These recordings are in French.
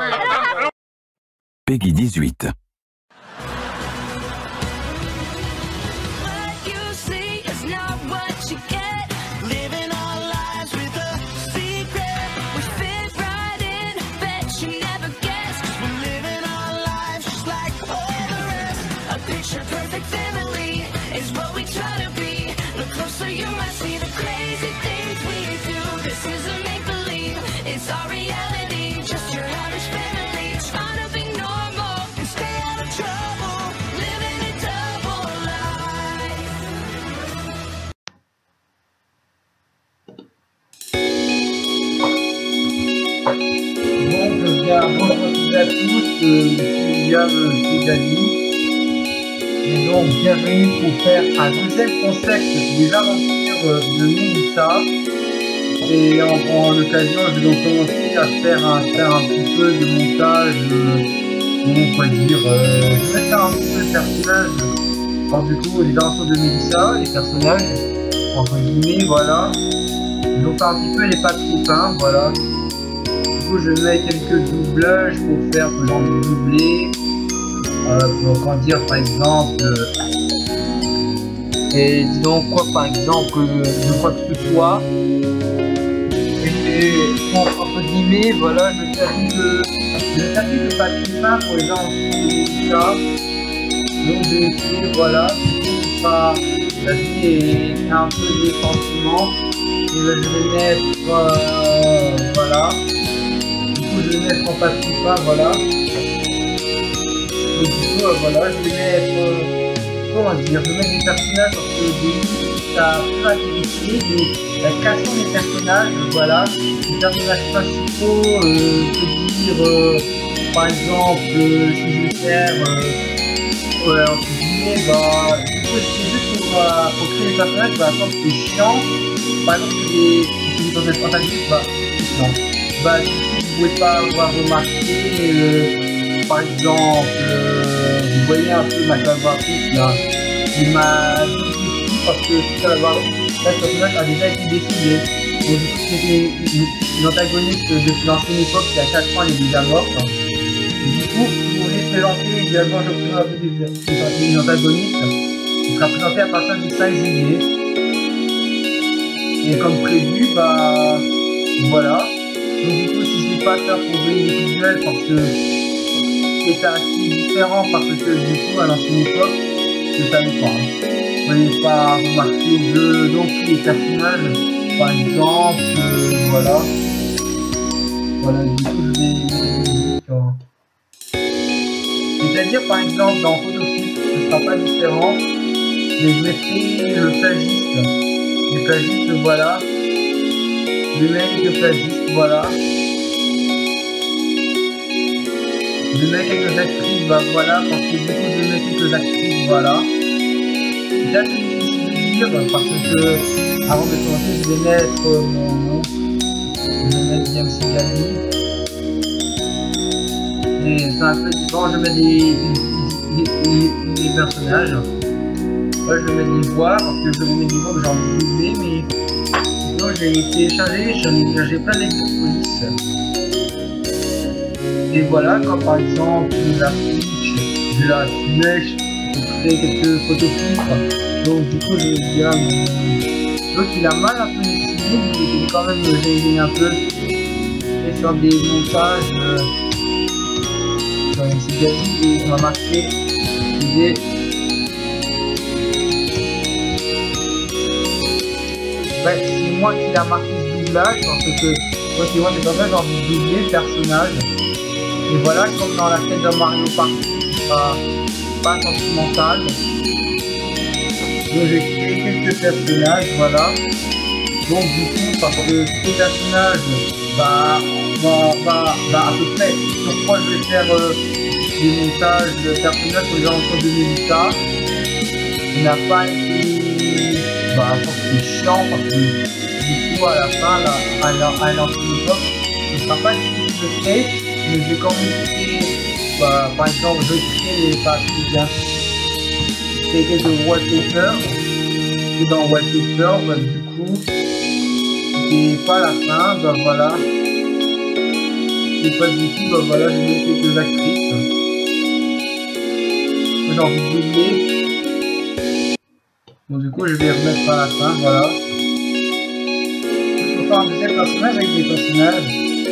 Peggy 18. Bonjour à tous, je suis William Segali et donc bienvenue pour faire un deuxième concept des aventures de Mélissa. Et en l'occasion, je vais donc commencer à faire un petit peu de montage, comment on peut dire, je vais faire un petit peu de personnage, alors du coup les aventures de Mélissa, les personnages, entre guillemets, voilà. Je vais faire un petit peu les pas trop peints, voilà. Je mets quelques doublages pour faire ce genre de doublé, pour quand dire par exemple, et disons quoi par exemple, de quoi que ce soit, et entre guillemets, voilà, je t'appuie de papier peint pour les gens qui ça, donc je vais essayer, voilà, la vie est un peu des sentiments, et là, je vais mettre, voilà. Je vais mettre en papier peint, voilà. Donc du coup, voilà, je vais mettre, comment dire, je vais mettre des personnages parce que ça peut intéresser la création des personnages, voilà. Les personnages principaux, je peux dire, par exemple, si je vais faire, entre guillemets, c'est juste pour créer les personnages, par exemple, c'est chiant. Par exemple, les personnages antagonistes, non. Vous pouvez pas avoir remarqué, par exemple, vous voyez un peu ma collaboratrice là, qui m'a dit parce que ce personnage a déjà été décidé. Donc c'était une antagoniste depuis l'ancienne époque qui a 4 ans, elle est déjà morte. Et du coup, pour les présenter également, je vous présente une antagoniste qui sera présentée à partir du 5 juillet. Et comme prévu, voilà. Donc du coup, si je n'ai pas faire pour venir visuel parce que c'est assez différent parce que du coup à l'ancienne époque, je savais pas. Vous n'avez pas remarqué donc les personnages, par exemple, voilà. Voilà, du coup je vais. C'est-à-dire par exemple dans Photofilm, ce ne sera pas différent, mais je mettrai le plagiste. Les plagistes, voilà. Le mec de plagiste, voilà. Je mets quelques actrices, voilà, parce que du coup je mets quelques actrices, voilà. C'est assez difficile de dire, parce que avant de commencer, je vais mettre mon nom. Je vais mettre William Segali. Et c'est un peu différent, je mets des personnages. Là, je vais mettre des voix, parce que je vais mettre des voix que j'ai envie de doubler, mais j'ai téléchargé, j'ai plein d'exercices. Et voilà, comme par exemple la Switch, de la Mèche, pour créer quelques photofiltres. Donc du coup, je vais dire, donc il a mal un peu dessiné, mais il est quand même gêné un peu. Et sur des montages, sur une Segali, et on m'a marqué, c'est moi qui l'a marqué ce doublage parce que moi c'est j'ai envie de doubler le personnage. Et voilà, comme dans la scène de Mario Party, c'est pas sentimental. Donc j'ai créé quelques personnages, voilà. Donc du coup, parce que ces personnages, à peu près sur quoi je vais faire des montages de personnages pour les aventures de Mélissa. Il n'a pas été c'est chiant parce que du coup à la fin, à l'ancienne époque, ce sera pas difficile de créer, mais je vais quand même créer, par exemple, je vais créer les parties quelques wallpapers, et dans wallpaper, du coup, c'est pas la fin, voilà. Et pas du tout, bah voilà, je mets quelques actrices. J'ai envie de doubler. Bon, du coup, je vais remettre à la fin, voilà. Je peux faire un deuxième personnage avec des personnages.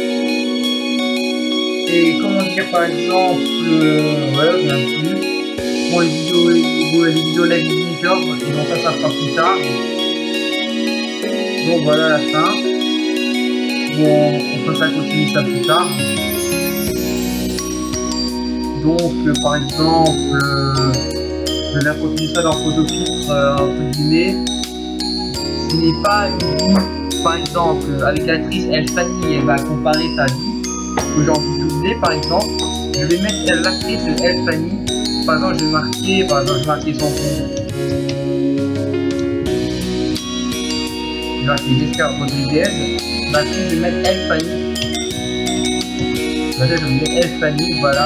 Et comment dire, par exemple, voilà, bien plus. Bon, les vidéos live Maker, donc ça sera plus tard. Donc voilà la fin. Bon, ça continue ça plus tard. Donc, par exemple, je vais continuer ça dans Photofiltre, entre guillemets. Ce n'est pas une vie, par exemple, avec l'actrice Elle Fanny, elle va comparer sa vie. Que j'ai envie de doubler, par exemple. Je vais mettre l'actrice de Elle Fanny. Par exemple, je vais marquer son compte. Je vais marquer Jessica Rodriguez. L'actrice, je vais mettre Elle Fanny. Là, je vais mettre Elle Fanny, voilà.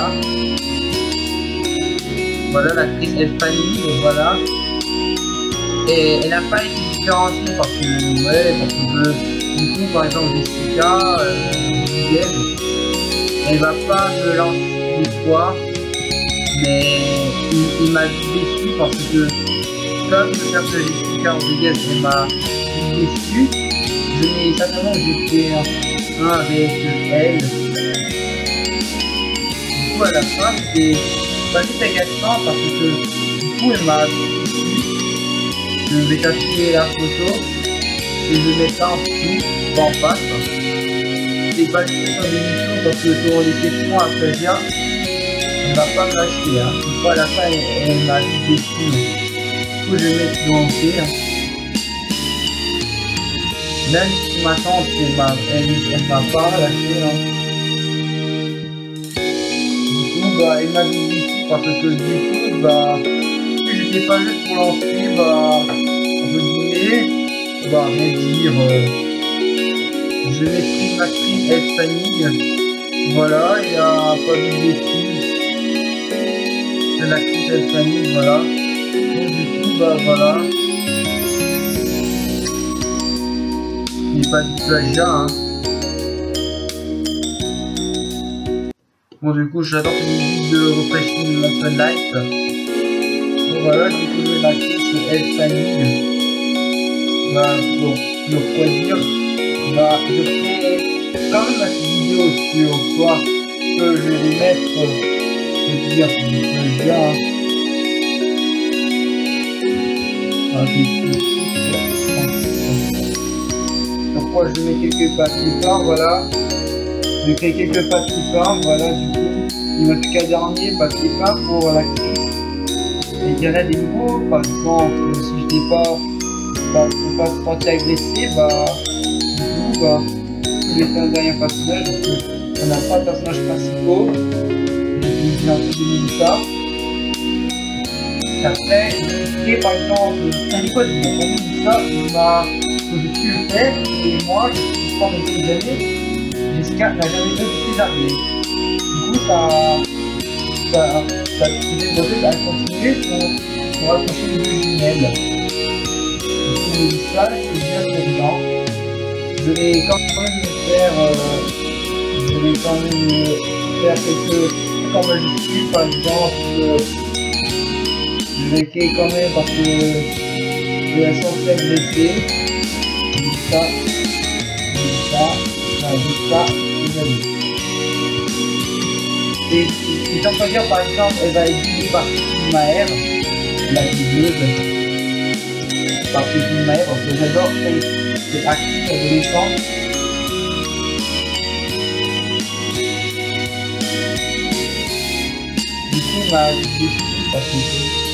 Voilà l'actrice Elle Fanny, voilà. Et elle n'a pas été différenciée parce que, du coup, par exemple, Jessica Rodriguez, elle va pas me lancer des fois, mais il m'a déçu parce que, comme le personnage de Jessica Rodriguez, elle m'a déçu, je n'ai certainement jeté un avec elle. Du coup, à la fin, c'était pas juste agaçant parce que, du coup, elle m'a déçu. Je vais cacher la photo et je vais mettre ça en dessous, en face. C'est pas juste une émission parce que sur les questions à plagiat, elle va pas me lâcher. Hein. Une fois à la fin, elle m'a déçu. Du coup, je vais mettre dans le C. Même si ma tante, elle m'a pas lâché. Hein. Du coup, bah, elle m'a déçu parce que du coup, bah, j'étais pas juste pour lancer, bah, entre guillemets, bah, rien dire. Je vais mettre une actrice Elle Fanny. Voilà, il n'y a pas de défi. C'est l'actrice Elle Fanny, voilà. Donc du coup, bah voilà. Il n'y a pas de plagiat, hein. Bon, du coup, j'adore une musique de Refreshing Sunlight. Donc voilà, j'ai trouvé l'actrice Elle Fanny. Bah, bon, je pourrais dire. Bah, je ferai quand même ma petite vidéo sur toi que je vais mettre, je vais dire, c'est du plagiat. Pourquoi je mets quelques pas plus tard, voilà. Je crée quelques pas plus tard, voilà, du coup. Il me fait qu'un dernier papier peint pour l'actrice. Et il y en a des nouveaux, par exemple, si je n'ai pas se sentir agressé, bah. Bah, je vais faire un dernier personnage, donc on n'a pas de personnages principaux. J'ai un peu de Mélissa. Après, j'ai par exemple, ça dit quoi de dire? Mélissa, que je suis le père, et moi, je suis pendant des années, Jessica n'a jamais vu de ses armées. Du coup, ça c'est développé à continuer pour accrocher les deux jumelles. Du coup, Mélissa, c'est bien dedans. Je vais quand même faire quelques comme je suis, par exemple, je vais créer quand même parce que je vais censé blesser. Ça, et tant que dire par exemple, elle va être guidée par Maher, la guideuse, par Maher, parce que j'adore cette actrice adolescente. Du coup, ma déçu parce que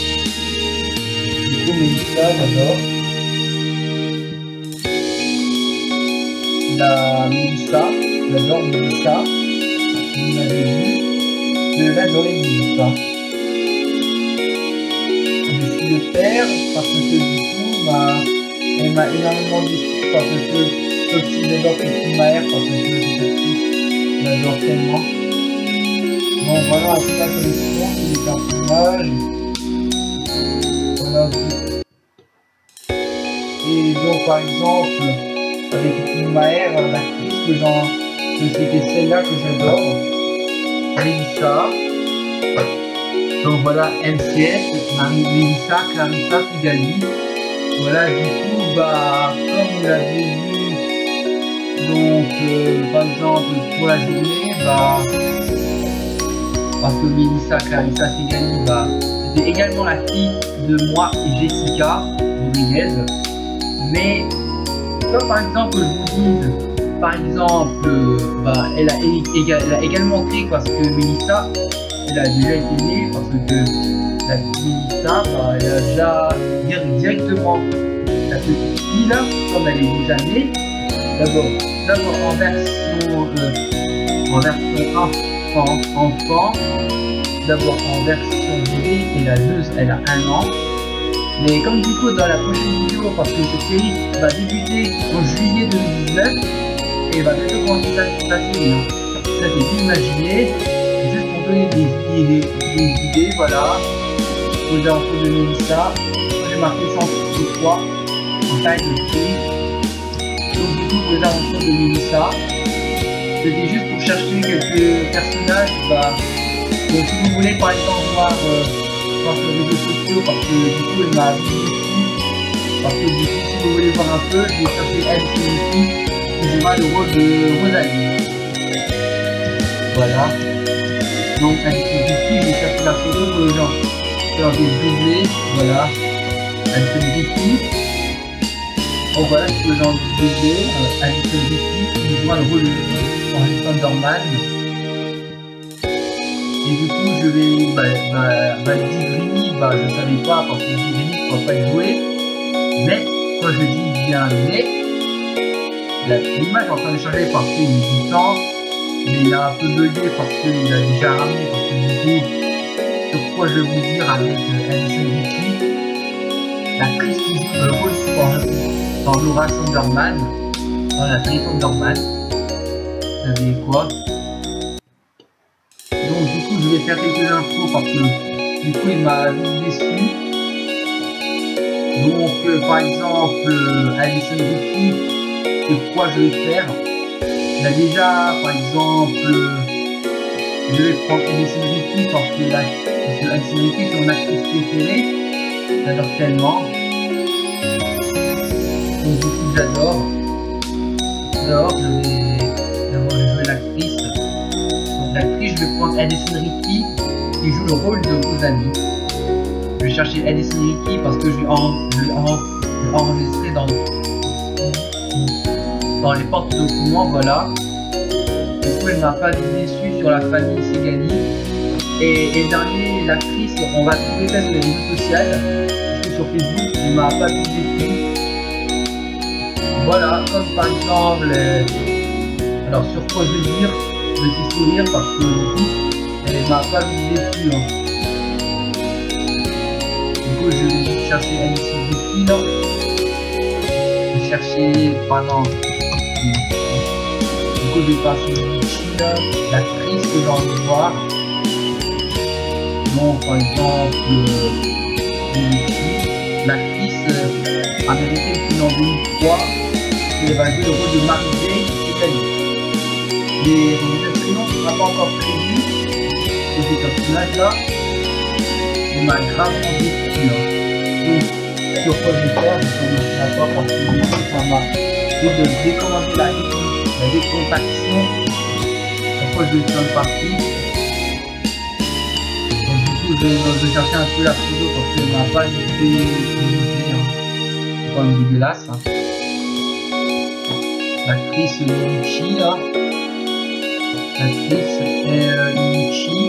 du coup, Mélissa, j'adore. La Mélissa, j'adore Mélissa. Vous m'avez vu, je vais adorer Mélissa. Je suis le père parce que du coup, elle m'a énormément déçu parce que aussi j'adore Christine Maher parce que cette actrice, j'adore tellement. Bon voilà, en toute la collection, les personnages. Voilà. Et donc par exemple, avec Christine Maher, l'actrice que c'était celle-là que j'adore. Mélissa. Donc voilà, MCS, Mélissa, Clarissa, Figali. Voilà, du coup, bah, comme vous l'avez vu, donc, par exemple, pour la journée, bah, parce que Mélissa, Clarissa, Figali, bah, c'était également la fille de moi et Jessica Rodriguez. Mais, comme par exemple, je vous dise, par exemple, bah, elle a également créé parce que Mélissa, elle a déjà été née parce que la Mélissa, bah, elle a déjà directement la petite fille là, comme elle est déjà née. D'abord en version enfant, d'abord en version bébé, elle a 1 an. Mais comme du coup dans la prochaine vidéo, parce que cette série va débuter en juillet 2019 et va bientôt commencer sa série. Ça c'est imaginé, juste pour donner des idées, voilà. Aux alentours de Mélissa, j'ai marqué 163 en taille de prix. Donc du coup aux alentours de Mélissa, c'était juste pour chercher quelques personnages. Bah, donc si vous voulez par exemple voir sur les réseaux sociaux, parce que du coup elle m'a vu dessus, parce que du coup si vous voulez voir un peu, je vais chercher elle qui jouera le rôle de Rosalie. Voilà. Donc je vais chercher la photo pour les gens. Faire des doublés, voilà. Alison Ricky. Donc voilà ce que j'ai envie de doubler. Alison Ricky qui jouera le rôle de Henry Thunderman. Et du coup je vais Digrini, je savais pas parce que Digrini ne pourra pas y jouer. Mais quand je dis bien mais, l'image est en train de changer parce qu'il y a du temps, mais il a un peu bugué parce qu'il a déjà ramené, parce que du coup, sur quoi je vais vous dire avec Alison Ricky, l'actrice qui joue le rôle dans Laura Thunderman, dans la série Thunderman. Vous savez quoi? Donc du coup je vais faire quelques infos parce que du coup il m'a déçu. Donc par exemple Alison Ricky, c'est quoi je vais faire? Là déjà par exemple je vais prendre Alison Ricky parce que Alison Ricky c'est mon actrice préférée. J'adore tellement. Donc du coup j'adore. Alors je vais jouer l'actrice. Donc l'actrice je vais prendre Alison Ricky qui joue le rôle de Rosalie. Je vais chercher Alison Ricky parce que je vais enregistrer dans les portes documents, voilà. Du coup elle m'a pas déçu sur la famille Segani. Et dernier, l'actrice, on va trouver peut-être sur les réseaux sociaux, parce que sur Facebook, elle m'a pas déçu. Voilà, comme par exemple, alors sur quoi je vais dire, je vais sourire parce que du coup, elle m'a pas déçu. Du coup, je vais chercher Alison Ricky, là. Je vais chercher, pardon. Du coup, je vais passer Richie, là, l'actrice que j'ai envie de voir. Donc, par exemple, l'actrice américaine qui est en 2003, qui va jouer le rôle de Marie-Jane Italie. Les prénoms ne sera pas encore prévu pour ces personnages-là. Il m'a gravement déçu. Donc, sur quoi je vais faire, je ne sais pas parce que du coup, ça m'a fait de décommander la décontaction. Sur quoi je vais faire une partie. Je vais chercher un peu la photo parce qu'elle m'a pas été c'est quand même dégueulasse. L'actrice Michi là. L'actrice Michi.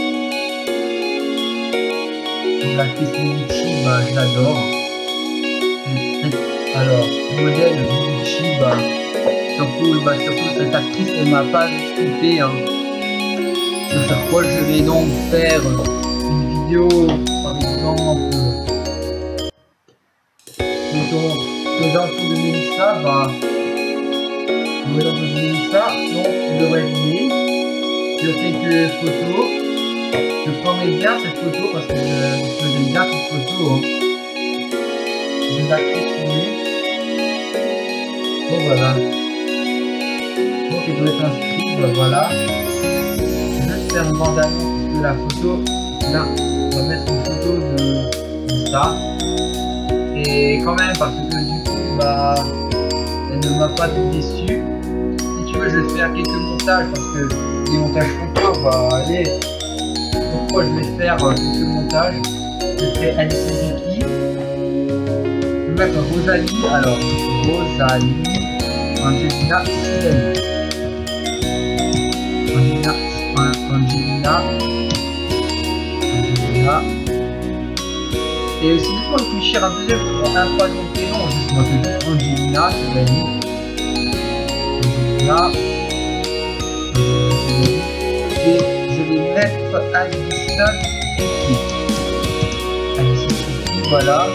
Donc l'actrice Michi, bah je l'adore. Alors, le modèle Michi, surtout cette actrice elle m'a pas discuté. Sur quoi je vais donc faire une vidéo, par exemple, aux alentours de Mélissa, donc je devrais lier sur quelques photos. Je prendrai bien cette photo parce que j'aime bien cette photo. Je vais la continuer. Donc voilà. Donc elle doit être inscrite. bah voilà. Je vais faire une bande annonce de la photo. Là, on va mettre une photo de ça. Et quand même, parce que du coup, bah, elle ne m'a pas tout déçu. Si tu veux, je vais faire quelques montages parce que des montages photos, bah allez. Pourquoi je vais faire quelques montages? Je fais Alice Ricky. Je vais mettre Rosalie. Alors, Rosalie, Angelina, Cyril. Angelina. Et aussi, il faut réfléchir un troisième prénom, juste moi que je Angelina, Angelina. Et je vais mettre Alison Ricky. Alison Ricky, voilà.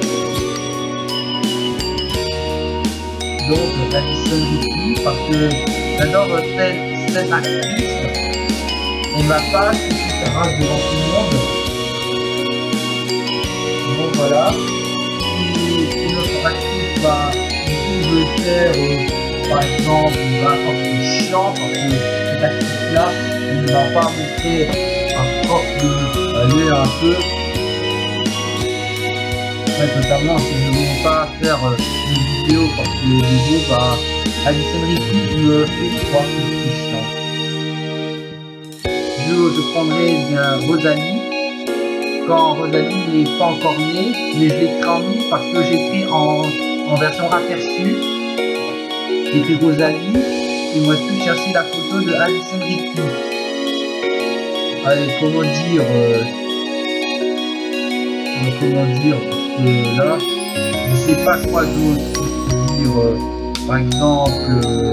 Donc Alison Ricky, parce que j'adore cette actrice. On m'a pas toute sa race devant tout le monde. Donc voilà. Et notre actrice va du coup faire par exemple quand c'est chiant parce que cette actrice là ne va pas montrer à force d'aller un peu. Ouais, notamment si je ne veux pas faire une vidéo parce que les vidéos bah Alison Ricky me fait croire que c'est chiant. Je prendrai bien Rosalie. Quand Rosalie n'est pas encore née, mais je l'ai écrit en mi parce que j'ai écrit en version aperçue. J'ai écrit Rosalie et moi je suis chercher la photo de Alison Ricky. Allez, comment dire parce que là, je sais pas quoi d'autre dire. Par exemple,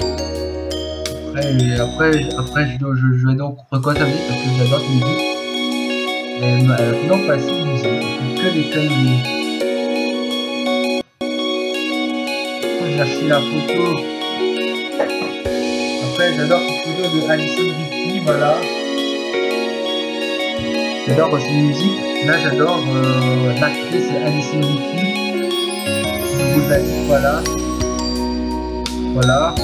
après je vais donc quoi ça veut dire parce que j'adore cette musique. Non, pas si musique, que des conneries. J'ai cherché la photo. Après, j'adore cette photo de Alison Ricky, voilà. J'adore aussi la musique. Là, j'adore l'actrice Alison Ricky. Rosalie, voilà. Voilà.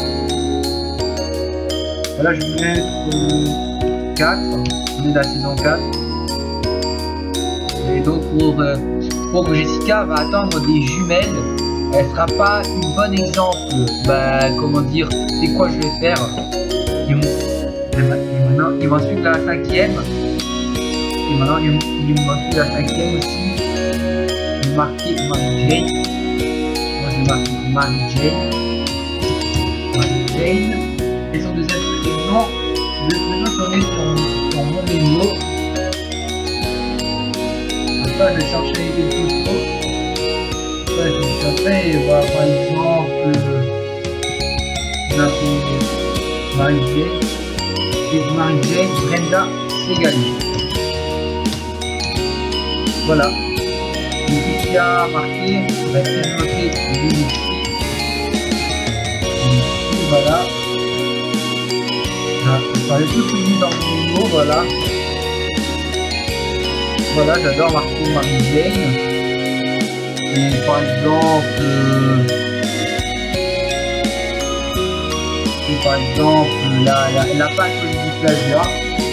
Voilà, je vais mettre 4. On est de la saison 4. Et donc pour Jessica va attendre des jumelles, elle sera pas une bonne exemple. Bah comment dire, c'est quoi je vais faire. Maintenant il m'en suit la 5e. Et maintenant il m'en suit la 5e aussi. Je vais marquer Mary-Jane. Moi je vais marquer Mary-Jane. Et son deuxième prénom, le prénom qu'on est sur mon mémo. Je vais chercher des photos. Je vais chercher, voilà, par exemple, Marie-Jane. Et Marie-Jane, Brenda Segali. Voilà. Et tout ce qu'il y a marqué, on va essayer de noter ici. Voilà. J'en ai tout mis dans mon mémo, voilà. Voilà, j'adore marquer Marie-Jane. Et par exemple, elle n'a pas choisi du plagiat.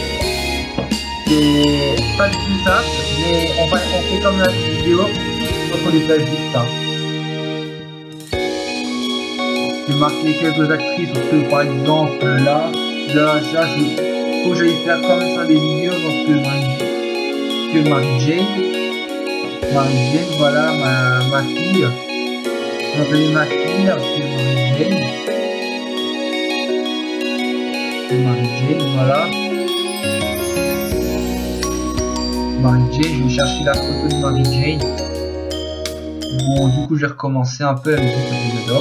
C'est pas du tout simple, mais on fait comme la vidéo quand on les plagiste. Hein. J'ai marqué quelques actrices parce que par exemple là, faut que j'aille faire comme ça des vidéos parce que Marie-Jane, voilà ma fille. Je m'appelle ma fille, c'est Marie-Jane, voilà. Marie-Jane, je vais chercher la photo de Marie-Jane. Bon, du coup, j'ai recommencé un peu avec ce que j'adore.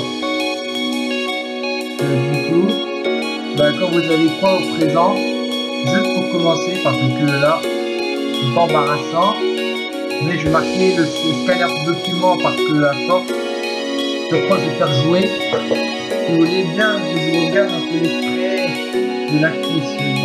Du coup, bah, quand vous avez quoi au présent, juste pour commencer, parce que là, c'est pas embarrassant, mais je vais marquer le scanner document parce que à force, je crois que je vais faire jouer. Si vous voulez bien, je regarde un peu l'extrait de l'actrice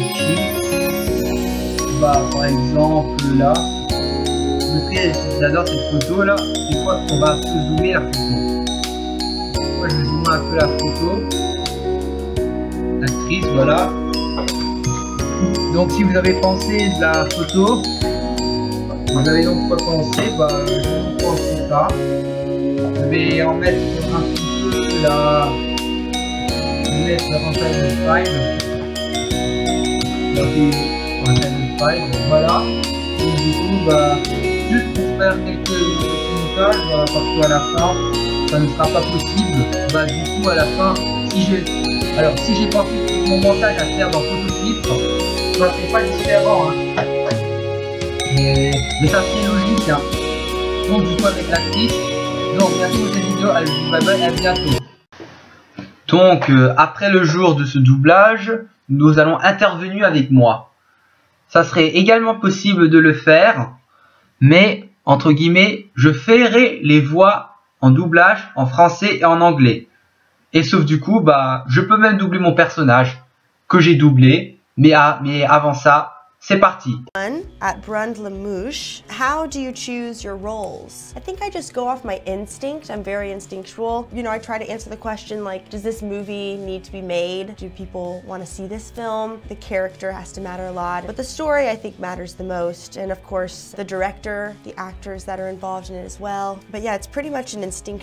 bah, par exemple là, j'adore cette photo là, c'est quoi qu'on va un peu zoomer la photo. Moi je vais zoomer un peu la photo. l'actrice, voilà. Donc si vous avez pensé de la photo, vous avez donc quoi penser, bah je vous pense ça. Je vais en mettre un petit peu la... Je vais mettre la Rental 5. Voilà. Donc du coup, bah, juste pour faire quelques petits montages, voilà, parce qu'à la fin, ça ne sera pas possible. Bah du coup, à la fin, si j'ai pensé tout mon montage à faire dans Photofiltre, ça c'est pas différent, hein. Mais ça c'est logique, hein. Donc du coup avec l'actrice, donc bientôt cette vidéo, elle vous dit bye bye, à bientôt. Donc après le jour de ce doublage, nous allons intervenir avec moi. Ça serait également possible de le faire, mais entre guillemets, je ferai les voix en doublage en français et en anglais. Et sauf du coup, bah, je peux même doubler mon personnage que j'ai doublé, mais avant ça, c'est parti. At Brund-Lamouche, how do you choose your roles? I think I just go off my instinct. I'm very instinctual. You know, I try to answer the question like, does this movie need to be made? Do people want to see this film? The character has to matter a lot, but the story I think matters the most. And of course, the director, the actors that are involved in it as well. But yeah, it's pretty much an instinctual.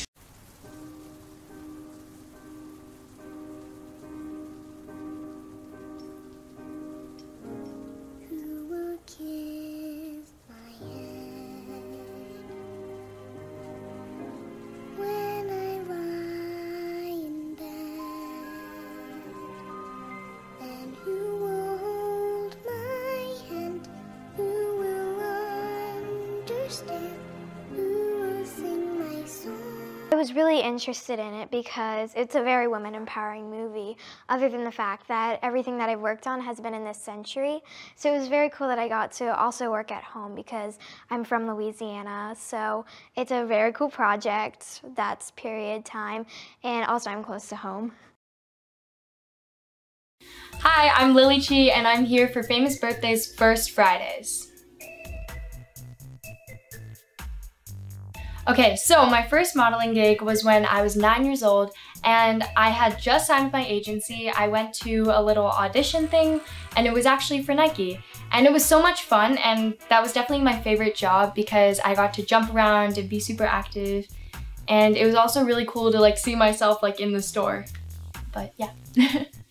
I was really interested in it because it's a very women-empowering movie, other than the fact that everything that I've worked on has been in this century. So it was very cool that I got to also work at home because I'm from Louisiana, so it's a very cool project that's period time, and also I'm close to home. Hi, I'm Lily Chi, and I'm here for Famous Birthday's First Fridays. Okay, so my first modeling gig was when I was 9 years old and I had just signed with my agency. I went to a little audition thing and it was actually for Nike. And it was so much fun, and that was definitely my favorite job because I got to jump around and be super active. And it was also really cool to like see myself like in the store. But yeah.